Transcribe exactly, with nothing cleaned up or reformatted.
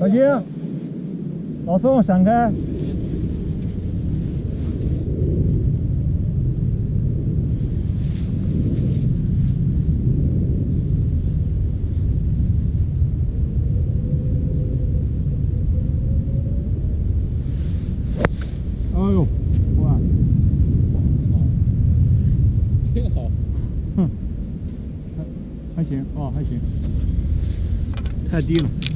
小心，老宋闪开。哎呦，哇， 挺好， 哼，还还行哦，还行，太低了。